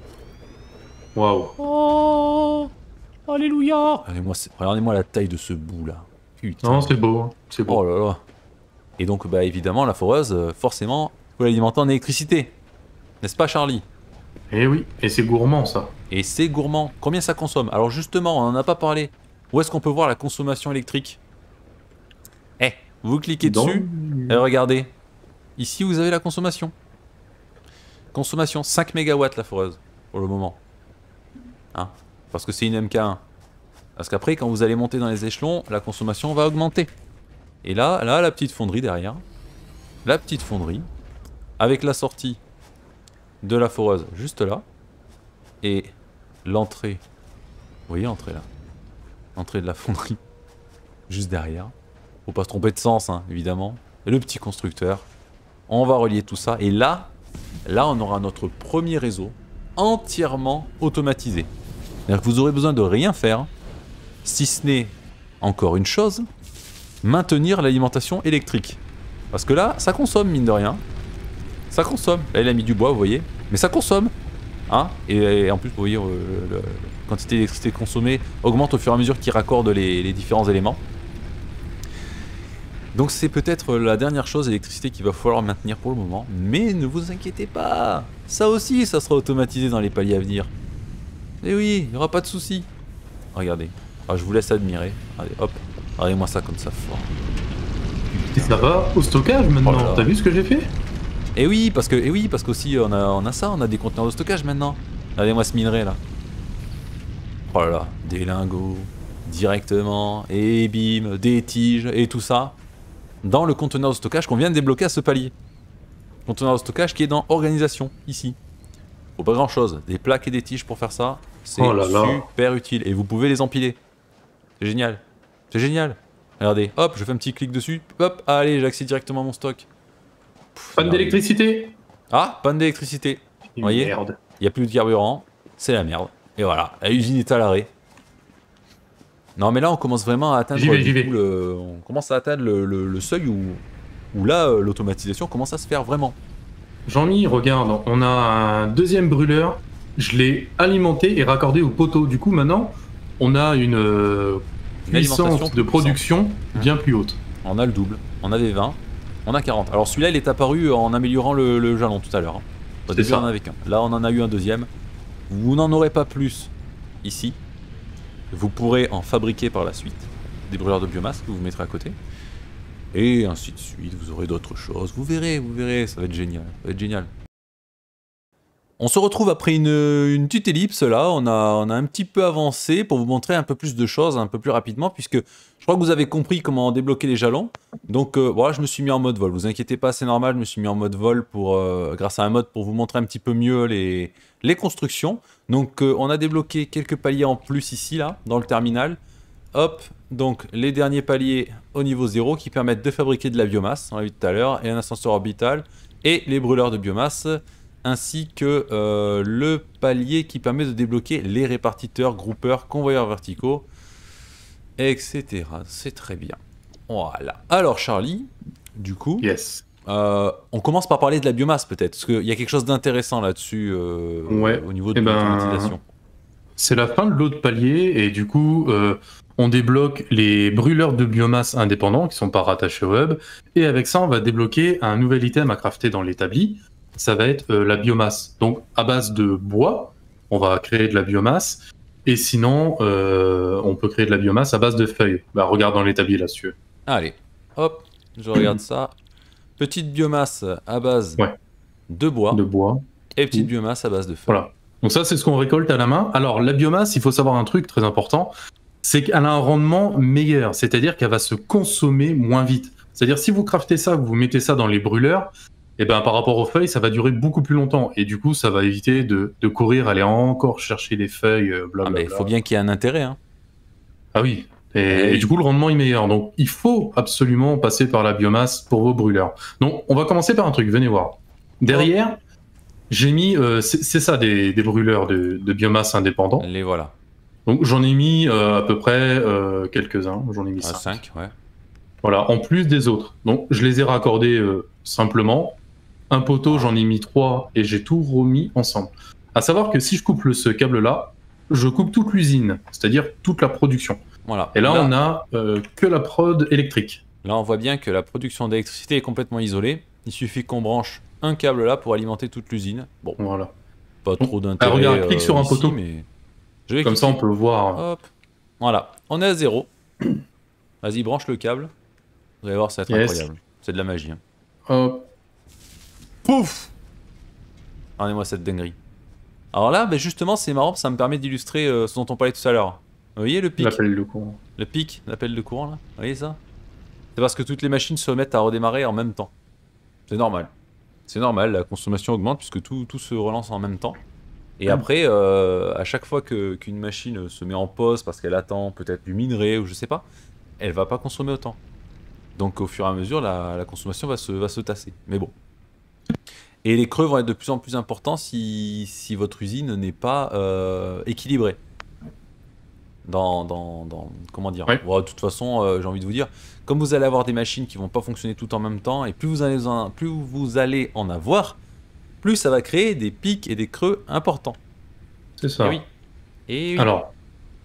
Waouh. Oh, alléluia. Regardez-moi la taille de ce bout là. Putain. Non, c'est beau. C'est beau. Oh là là. Et donc, bah évidemment, la foreuse, forcément, faut l'alimenter en électricité. N'est-ce pas, Charlie? Et oui, et c'est gourmand ça. Et c'est gourmand. Combien ça consomme? Alors justement, on en a pas parlé. Où est-ce qu'on peut voir la consommation électrique? Eh, vous cliquez dessus, et regardez. Ici, vous avez la consommation. Consommation 5 MW la foreuse, pour le moment. Hein? Parce que c'est une MK1. Parce qu'après, quand vous allez monter dans les échelons, la consommation va augmenter. Et là, la petite fonderie derrière. La petite fonderie. Avec la sortie de la foreuse juste là. Et l'entrée. Vous voyez l'entrée là? L'entrée de la fonderie. Juste derrière. Faut pas se tromper de sens, hein, évidemment. Et le petit constructeur. On va relier tout ça. Et là, on aura notre premier réseau entièrement automatisé. C'est-à-dire que vous aurez besoin de rien faire. Si ce n'est, encore une chose, maintenir l'alimentation électrique. Parce que là, ça consomme, mine de rien. Ça consomme. Là, il a mis du bois, vous voyez. Mais ça consomme. Hein, et en plus, vous voyez, la quantité d'électricité consommée augmente au fur et à mesure qu'il raccorde les différents éléments. Donc c'est peut-être la dernière chose, l'électricité, qu'il va falloir maintenir pour le moment. Mais ne vous inquiétez pas. Ça aussi, ça sera automatisé dans les paliers à venir. Et oui, il n'y aura pas de souci. Regardez. Alors, je vous laisse admirer. Allez, hop. Regardez-moi ça comme ça fort. Et ça va au stockage maintenant. Oh là. T'as vu ce que j'ai fait? Et oui, parce qu'aussi on a ça, on a des conteneurs de stockage maintenant. Regardez-moi ce minerai là. Oh là là, des lingots directement, et bim, des tiges et tout ça dans le conteneur de stockage qu'on vient de débloquer à ce palier. Conteneur de stockage qui est dans organisation ici. Faut pas grand chose, des plaques et des tiges pour faire ça, c'est super utile et vous pouvez les empiler. C'est génial. C'est génial. Regardez, hop, je fais un petit clic dessus, hop, allez, j'accède directement à mon stock. Panne d'électricité. Ah, panne d'électricité. Vous voyez, merde. il n'y a plus de carburant, c'est la merde. Et voilà, la usine est à l'arrêt. Non mais là on commence vraiment à atteindre on commence à atteindre le seuil où là l'automatisation commence à se faire vraiment. Jean-Mi, regarde, on a un deuxième brûleur. Je l'ai alimenté et raccordé au poteau. Du coup maintenant, on a une puissance de production bien plus haute. On a le double, on avait 20, on a 40. Alors celui-là il est apparu en améliorant le jalon tout à l'heure. Hein. Au début on en avait qu'un. Là on en a eu un deuxième. Vous n'en aurez pas plus ici. Vous pourrez en fabriquer par la suite des brûleurs de biomasse que vous mettrez à côté. Et ainsi de suite, vous aurez d'autres choses. Vous verrez, ça va être génial. Ça va être génial. On se retrouve après une petite ellipse là, on a un petit peu avancé pour vous montrer un peu plus de choses, un peu plus rapidement, puisque je crois que vous avez compris comment débloquer les jalons. Donc voilà, je me suis mis en mode vol, vous inquiétez pas, c'est normal, je me suis mis en mode vol grâce à un mode pour vous montrer un petit peu mieux les constructions. Donc on a débloqué quelques paliers en plus ici, là, dans le terminal. Hop, donc les derniers paliers au niveau 0 qui permettent de fabriquer de la biomasse, on l'a vu tout à l'heure, et un ascenseur orbital, et les brûleurs de biomasse, ainsi que le palier qui permet de débloquer les répartiteurs, groupeurs, convoyeurs verticaux, etc. C'est très bien. Voilà. Alors Charlie, du coup, yes. On commence par parler de la biomasse peut-être, parce qu'il y a quelque chose d'intéressant là-dessus au niveau de l'utilisation. C'est la fin de l'autre palier, et du coup, on débloque les brûleurs de biomasse indépendants qui ne sont pas rattachés au hub, et avec ça, on va débloquer un nouvel item à crafter dans l'établi. Ça va être la biomasse. Donc, à base de bois, on va créer de la biomasse. Et sinon, on peut créer de la biomasse à base de feuilles. Bah, regarde dans l'établi là-dessus. Allez, hop, je regarde ça. Petite biomasse à base Ouais. de bois de bois. et petite biomasse à base de feu. Voilà. Donc ça, c'est ce qu'on récolte à la main. Alors, la biomasse, il faut savoir un truc très important, c'est qu'elle a un rendement meilleur, c'est-à-dire qu'elle va se consommer moins vite. C'est-à-dire, si vous craftez ça, que vous mettez ça dans les brûleurs, et ben, par rapport aux feuilles, ça va durer beaucoup plus longtemps. Et du coup, ça va éviter de courir, aller encore chercher les feuilles, Ah, blablabla. mais il faut bien qu'il y ait un intérêt. Hein. Ah oui. Eh Et oui. du coup, le rendement est meilleur. Donc, il faut absolument passer par la biomasse pour vos brûleurs. Donc, on va commencer par un truc. Venez voir. Derrière, j'ai mis, c'est ça, des brûleurs de biomasse indépendants. Les voilà. Donc, j'en ai mis à peu près quelques-uns. J'en ai mis 5. 5, ouais. Voilà, en plus des autres. Donc, je les ai raccordés simplement. Un poteau, j'en ai mis 3 et j'ai tout remis ensemble. À savoir que si je coupe ce câble-là, je coupe toute l'usine, c'est-à-dire toute la production. Voilà. Et là, on a que la prod électrique. Là, on voit bien que la production d'électricité est complètement isolée. Il suffit qu'on branche un câble là pour alimenter toute l'usine. Bon, Voilà. pas trop d'intérêt. Regarde, clique sur un ici, poteau. mais je vais Comme ça, on cliquer. peut voir. Hop. Voilà, on est à 0. Vas-y, branche le câble. Vous allez voir, ça va être Yes. incroyable. C'est de la magie. Hein. Hop. Pouf! Regardez-moi cette dinguerie. Alors là, ben justement, c'est marrant, ça me permet d'illustrer ce dont on parlait tout à l'heure. Vous voyez le pic? L'appel de courant. Le pic, l'appel de courant là? Vous voyez ça? C'est parce que toutes les machines se mettent à redémarrer en même temps. C'est normal. C'est normal, la consommation augmente puisque tout se relance en même temps. Et après, à chaque fois qu'une machine se met en pause parce qu'elle attend peut-être du minerai ou je sais pas, elle va pas consommer autant. Donc au fur et à mesure, la consommation va se tasser. Mais bon. Et les creux vont être de plus en plus importants si votre usine n'est pas équilibrée. Comment dire? Ouais. Bon, de toute façon, j'ai envie de vous dire, comme vous allez avoir des machines qui vont pas fonctionner tout en même temps, et plus vous allez en avoir, plus ça va créer des pics et des creux importants. C'est ça. Et oui. Et oui. Alors,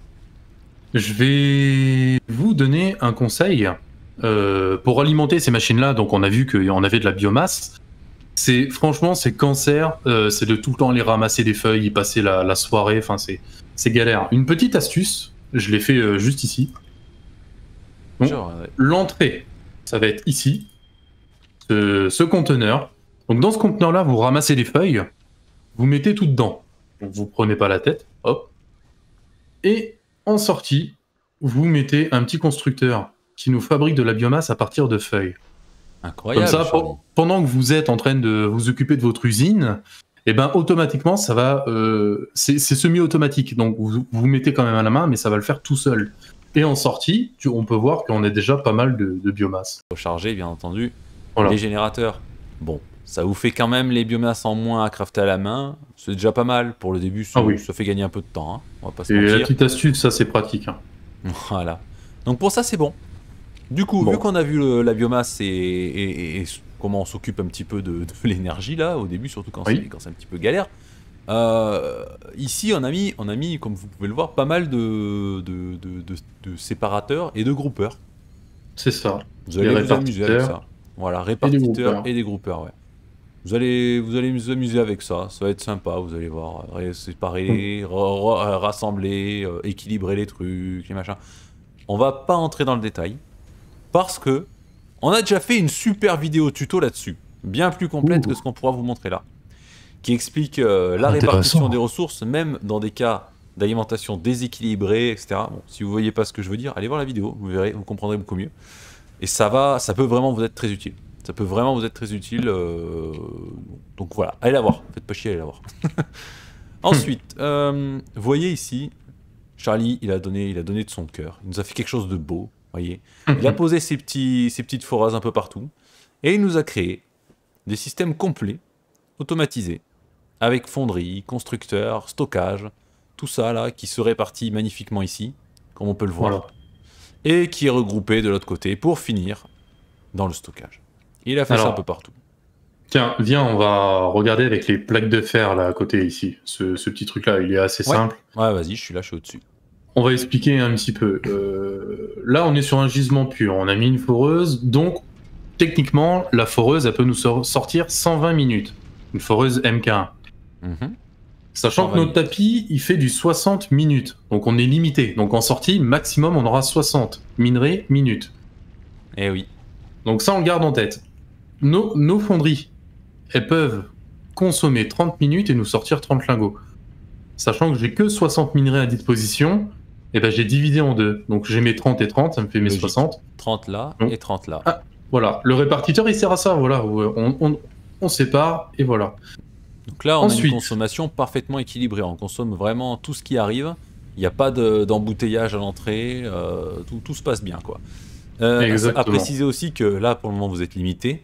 je vais vous donner un conseil pour alimenter ces machines-là. Donc, on a vu qu'on avait de la biomasse. Franchement, c'est cancer. C'est de tout le temps aller ramasser des feuilles, y passer la soirée. Enfin, c'est galère. Une petite astuce, je l'ai fait juste ici. Donc, Genre, ouais. l'entrée, ça va être ici, ce conteneur. Donc, dans ce conteneur-là, vous ramassez les feuilles, vous mettez tout dedans. Donc, vous prenez pas la tête, hop. Et en sortie, vous mettez un petit constructeur qui nous fabrique de la biomasse à partir de feuilles. Incroyable. Comme ça, Charlie. pendant que vous êtes en train de vous occuper de votre usine, et ben automatiquement, ça va, c'est semi-automatique. Donc vous mettez quand même à la main, mais ça va le faire tout seul. Et en sortie, on peut voir qu'on a déjà pas mal de biomasse. Recharger, bien entendu, Voilà. les générateurs. Bon, ça vous fait quand même les biomasses en moins à crafter à la main. C'est déjà pas mal. Pour le début, ça, Ah oui. ça fait gagner un peu de temps. Hein. On va pas se Et la mentir. petite astuce, ça c'est pratique. Hein. Voilà. Donc pour ça, c'est bon. Du coup, Bon. vu qu'on a vu la biomasse et comment on s'occupe un petit peu de l'énergie là, au début, surtout quand Oui. c'est un petit peu galère, ici on a mis, comme vous pouvez le voir, pas mal de séparateurs et de groupeurs. C'est ça. Vous allez Les vous amuser avec répartiteurs ça. Voilà, répartiteurs groupeurs. et des groupeurs, ouais. Vous allez vous amuser avec ça, ça va être sympa, vous allez voir. Séparer, rassembler, équilibrer les trucs, les machins. On va pas entrer dans le détail, parce que on a déjà fait une super vidéo tuto là-dessus, bien plus complète que ce qu'on pourra vous montrer là, qui explique la répartition des ressources, même dans des cas d'alimentation déséquilibrée, etc. Bon, si vous voyez pas ce que je veux dire, allez voir la vidéo, vous verrez, vous comprendrez beaucoup mieux. Et ça peut vraiment vous être très utile. Ça peut vraiment vous être très utile. Donc voilà, allez la voir. Faites pas chier, allez la voir. Ensuite, vous voyez ici, Charlie, il a donné de son cœur. Il nous a fait quelque chose de beau, voyez. Il a posé ses petites foreuses un peu partout. Et il nous a créé des systèmes complets, automatisés, avec fonderie, constructeur, stockage, tout ça là, qui se répartit magnifiquement ici, comme on peut le voir. Voilà. Et qui est regroupé de l'autre côté pour finir dans le stockage. Il a fait ça un peu partout. Tiens, viens, on va regarder avec les plaques de fer là à côté ici. Ce petit truc-là, il est assez simple. Ouais, vas-y, je suis là, je suis au-dessus. On va expliquer un petit peu. Là, on est sur un gisement pur. On a mis une foreuse, donc techniquement, la foreuse, elle peut nous sortir 120 minutes. Une foreuse MK1. Mhm. Sachant que notre tapis, il fait du 60 minutes. Donc on est limité. Donc en sortie, maximum, on aura 60 minerais minutes. Eh oui. Donc ça, on le garde en tête. nos fonderies, elles peuvent consommer 30 minutes et nous sortir 30 lingots. Sachant que j'ai que 60 minerais à disposition, et ben j'ai divisé en deux. Donc j'ai mes 30 et 30, ça me fait mes Logique. 60. 30 là Donc, et 30 là. Ah, voilà, le répartiteur il sert à ça, voilà. On sépare et voilà. Donc là, on a Ensuite. une consommation parfaitement équilibrée. On consomme vraiment tout ce qui arrive. Il n'y a pas d'embouteillage à l'entrée. Tout se passe bien, quoi. À préciser aussi que là, pour le moment, vous êtes limité.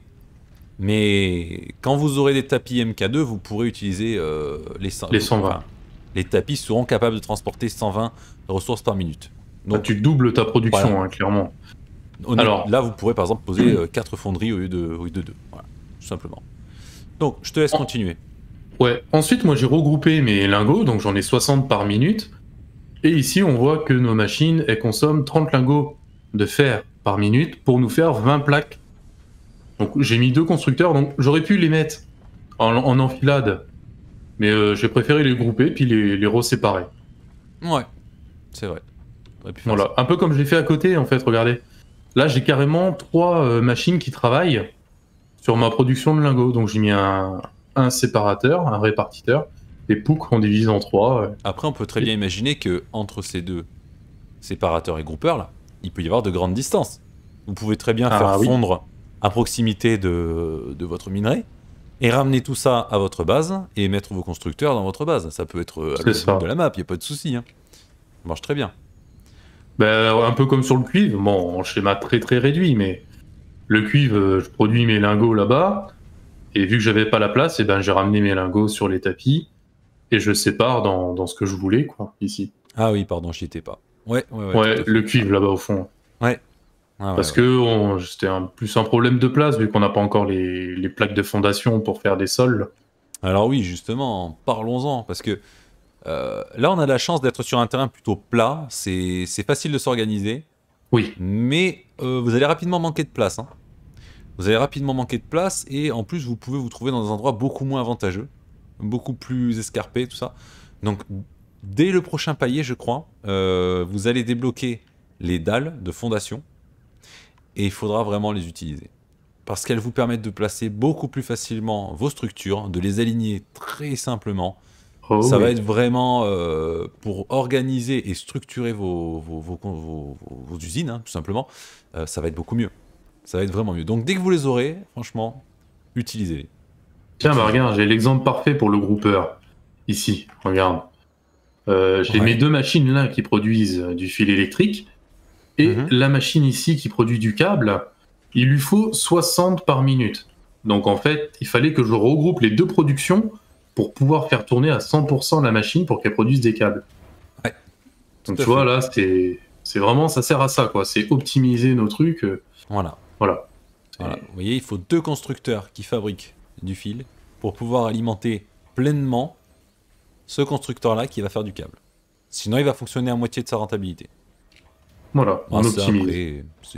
Mais quand vous aurez des tapis MK2, vous pourrez utiliser les 120. Enfin, les tapis seront capables de transporter 120 ressources par minute. Donc, tu doubles ta production, voilà. hein, clairement. Alors, là, vous pourrez par exemple poser 4 fonderies au lieu de 2. Voilà, tout simplement. Donc, je te laisse continuer. Ouais. Ensuite, moi, j'ai regroupé mes lingots, donc j'en ai 60 par minute. Et ici, on voit que nos machines, elles consomment 30 lingots de fer par minute pour nous faire 20 plaques. Donc, j'ai mis 2 constructeurs, donc j'aurais pu les mettre en enfilade. Mais j'ai préféré les grouper puis les reséparer. Ouais, c'est vrai. Voilà, un peu comme je l'ai fait à côté en fait, regardez. Là j'ai carrément 3 machines qui travaillent sur ma production de lingots. Donc j'ai mis un séparateur, un répartiteur, et pouc on divise en 3. Après on peut très bien imaginer que entre ces deux séparateurs et groupeurs là, il peut y avoir de grandes distances. Vous pouvez très bien faire fondre à proximité de votre minerai et ramener tout ça à votre base et mettre vos constructeurs dans votre base. Ça peut être à l'autre bout de la map, il n'y a pas de souci. Hein. Ça marche très bien. Ben, un peu comme sur le cuivre, bon, en schéma très très réduit, mais le cuivre, je produis mes lingots là-bas, et vu que j'avais pas la place, et ben j'ai ramené mes lingots sur les tapis, et je sépare dans ce que je voulais, quoi, ici. Ah oui, pardon, j'y étais pas. Ouais, le cuivre là-bas au fond. Ouais. Parce que c'était plus un problème de place, vu qu'on n'a pas encore les plaques de fondation pour faire des sols. Alors oui, justement, parlons-en, parce que là, on a la chance d'être sur un terrain plutôt plat, c'est facile de s'organiser. Oui. Mais vous allez rapidement manquer de place. Hein. Vous allez rapidement manquer de place, et en plus, vous pouvez vous trouver dans des endroits beaucoup moins avantageux, beaucoup plus escarpés, tout ça. Donc, dès le prochain palier, je crois, vous allez débloquer les dalles de fondation, et il faudra vraiment les utiliser. Parce qu'elles vous permettent de placer beaucoup plus facilement vos structures, de les aligner très simplement. Ça va être vraiment pour organiser et structurer vos usines, hein, tout simplement. Ça va être beaucoup mieux. Ça va être vraiment mieux. Donc dès que vous les aurez, franchement, utilisez-les. Tiens, bah regarde, j'ai l'exemple parfait pour le groupeur. Ici, regarde. J'ai mes 2 machines là qui produisent du fil électrique. Et la machine ici qui produit du câble, il lui faut 60 par minute. Donc en fait, il fallait que je regroupe les 2 productions pour pouvoir faire tourner à 100% la machine pour qu'elle produise des câbles. Ouais. Donc tu vois, là, c'est vraiment, ça sert à ça, quoi. C'est optimiser nos trucs. Voilà. Voilà. Vous voyez, il faut 2 constructeurs qui fabriquent du fil pour pouvoir alimenter pleinement ce constructeur-là qui va faire du câble. Sinon, il va fonctionner à moitié de sa rentabilité. Voilà, on optimise.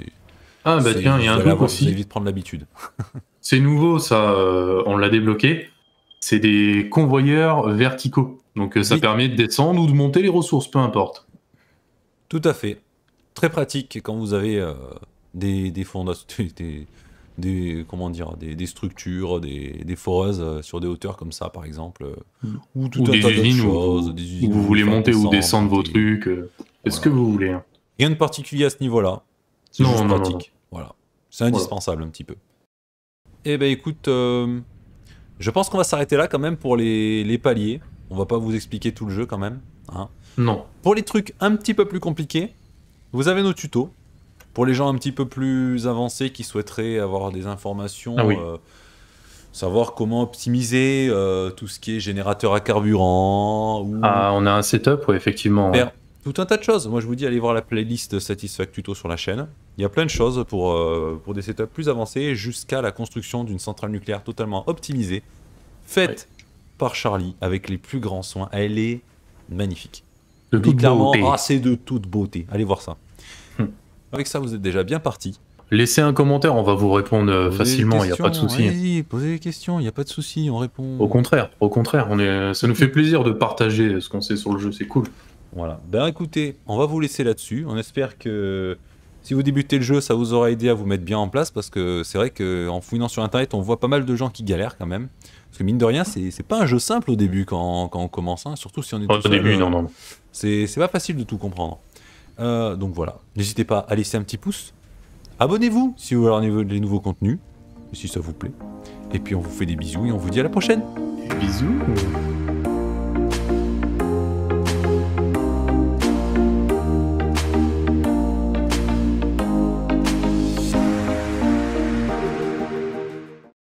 Ah bah tiens, il y a un truc aussi. Vous allez vite prendre l'habitude. C'est nouveau, ça, on l'a débloqué. C'est des convoyeurs verticaux. Donc ça permet de descendre ou de monter les ressources, peu importe. Tout à fait. Très pratique quand vous avez des fondations, comment dire, des structures, des foreuses sur des hauteurs comme ça, par exemple. Ou tout un tas d'autres choses. Des usines où vous voulez monter ou descendre vos trucs. Est-ce que vous voulez. Hein. Rien de particulier à ce niveau-là. C'est juste pratique. Non. Voilà. C'est indispensable un petit peu. Eh ben écoute, je pense qu'on va s'arrêter là quand même pour les paliers. On va pas vous expliquer tout le jeu quand même. Hein. Non. Pour les trucs un petit peu plus compliqués, vous avez nos tutos. Pour les gens un petit peu plus avancés qui souhaiteraient avoir des informations, savoir comment optimiser tout ce qui est générateur à carburant. Ou... Ah, on a un setup, effectivement. Tout un tas de choses. Moi, je vous dis, allez voir la playlist Satisfact Tuto sur la chaîne. Il y a plein de choses pour des setups plus avancés, jusqu'à la construction d'une centrale nucléaire totalement optimisée, faite par Charlie, avec les plus grands soins. Elle est magnifique. De toute beauté. C'est de toute beauté. Allez voir ça. Avec ça, vous êtes déjà bien parti. Laissez un commentaire, on va vous répondre facilement, il n'y a pas de souci. Allez-y, posez des questions, il n'y a pas de souci, on répond. Au contraire, ça nous fait plaisir de partager ce qu'on sait sur le jeu, c'est cool. Voilà. Ben écoutez, on va vous laisser là-dessus. On espère que Si vous débutez le jeu, ça vous aura aidé à vous mettre bien en place, parce que c'est vrai qu'en fouinant sur internet, on voit pas mal de gens qui galèrent quand même. Parce que mine de rien, c'est pas un jeu simple au début quand on commence, hein, surtout si on est tout Au seul, début, non. c'est pas facile de tout comprendre. Donc voilà, n'hésitez pas à laisser un petit pouce. Abonnez-vous si vous voulez avoir les nouveaux contenus, si ça vous plaît. Et puis on vous fait des bisous et on vous dit à la prochaine. Bisous.